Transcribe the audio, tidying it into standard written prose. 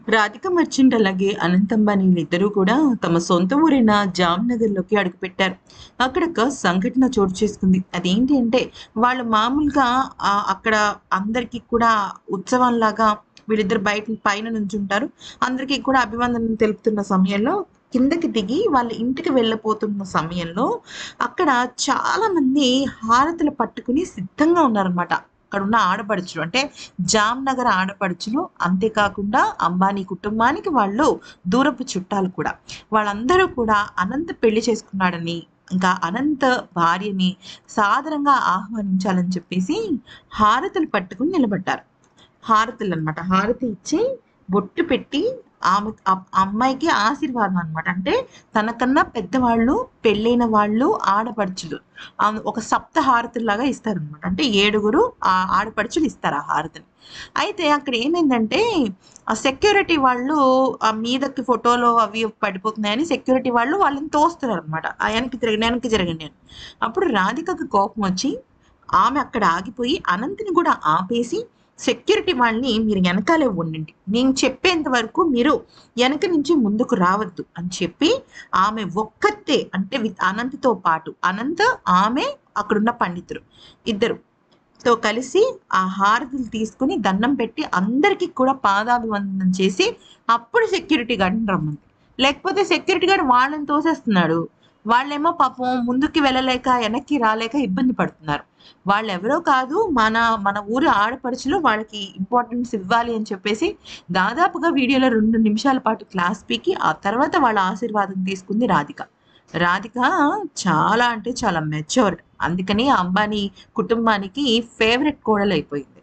Radhika merchant అలాగే అనంత్ అంబానీ ఇద్దరూ కూడా తమ సొంత ఊరైన జామ్‌నగర్‌లోకి అడుగుపెట్టారు. అక్కడ ఒక సంఘటన చోటు చేసుకుంది. అదేంటి అంటే వాళ్ళు మామూలుగా అక్కడ అందరికి కూడా ఉత్సవంలాగా వీళ్ళిద్దరు పైన నుంచుంటారు. అందరికీ కూడా అభివందనం తెలుపుతున్న సమయంలో కిందకి దిగి వాళ్ళ ఇంటికి వెళ్ళబోతున్న సమయంలో అక్కడ చాలామంది హారతులు పట్టుకుని సిద్ధంగా ఉన్నారనమాట. అక్కడున్న ఆడపడుచులు. అంటే జామ్‌నగర్ ఆడపడుచులు. అంతేకాకుండా అంబానీ కుటుంబానికి వాళ్ళు దూరపు చుట్టాలు కూడా. వాళ్ళందరూ కూడా అనంత్ పెళ్లి చేసుకున్నాడని, ఇంకా అనంత్ భార్యని సాదరంగా ఆహ్వానించాలని చెప్పేసి హారతులు పట్టుకొని నిలబడ్డారు. హారతులనమాట. హారతి ఇచ్చి, బొట్టు పెట్టి ఆమె అమ్మాయికి ఆశీర్వాదం అనమాట. అంటే తనకన్నా పెద్దవాళ్ళు, పెళ్ళైన వాళ్ళు, ఆడపడుచులు ఒక సప్త హారతుల్లాగా ఇస్తారనమాట. అంటే ఏడుగురు ఆడపడుచులు ఇస్తారు ఆ హారతిని. అయితే అక్కడ ఏమైందంటే ఆ సెక్యూరిటీ వాళ్ళు మీదకి ఫోటోలు అవి పడిపోతున్నాయని సెక్యూరిటీ వాళ్ళు వాళ్ళని తోస్తున్నారనమాట. వెనక్కి జరగండి అని. అప్పుడు రాధికకి కోపం వచ్చి ఆమె అక్కడ ఆగిపోయి అనంత్‌ని కూడా ఆపేసి సెక్యూరిటీ వాళ్ళని మీరు వెనకాలే ఉండండి. నేను చెప్పేంత వరకు మీరు వెనక నుంచి ముందుకు రావద్దు అని చెప్పి ఆమె ఒక్కతే అంటే అనంత్‌తో పాటు అనంత్, ఆమె అక్కడున్న పండితులు ఇద్దరు తో కలిసి ఆ హారతులు తీసుకొని దండం పెట్టి అందరికి కూడా పాదాభివందనం చేసి అప్పుడు సెక్యూరిటీ గార్డ్‌ని రమ్మంది. లేకపోతే సెక్యూరిటీ గార్డ్ వాళ్ళని తోసేస్తున్నాడు. వాళ్ళేమో పాపం ముందుకి వెళ్ళలేక, వెనక్కి రాలేక ఇబ్బంది పడుతున్నారు. వాళ్ళెవరో కాదు మన ఊరి ఆడపడుచులు వాళ్ళకి ఇంపార్టెన్స్ ఇవ్వాలి అని చెప్పేసి దాదాపుగా వీడియోలో 2 నిమిషాల పాటు క్లాస్ పీకి ఆ తర్వాత వాళ్ళ ఆశీర్వాదం తీసుకుంది రాధిక. రాధిక చాలా అంటే చాలా మెచ్యూర్డ్. అందుకని అంబానీ కుటుంబానికి ఫేవరెట్ కోడలైపోయింది.